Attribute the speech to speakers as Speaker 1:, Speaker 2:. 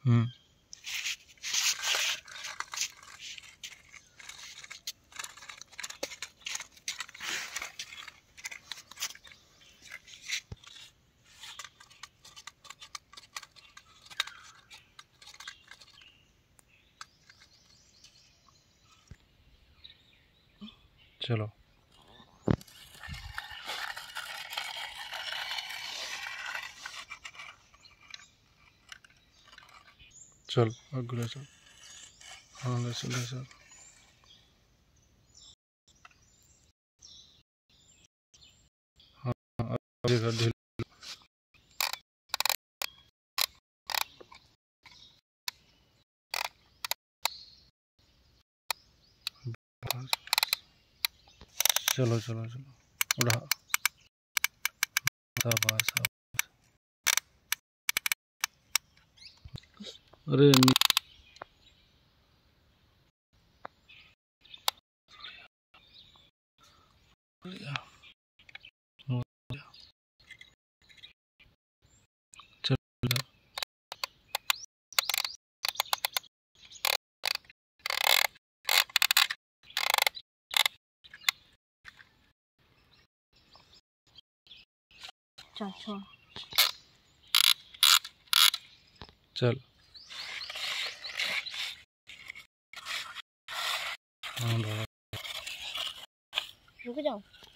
Speaker 1: हम्म। चलो चल अगले चल। हाँ ले चल। हाँ आगे कर ढील। चलो चलो चलो उड़ा। शाबाश शाबाश। अरे चल
Speaker 2: चल
Speaker 1: चल। हाँ
Speaker 2: रुक जाओ।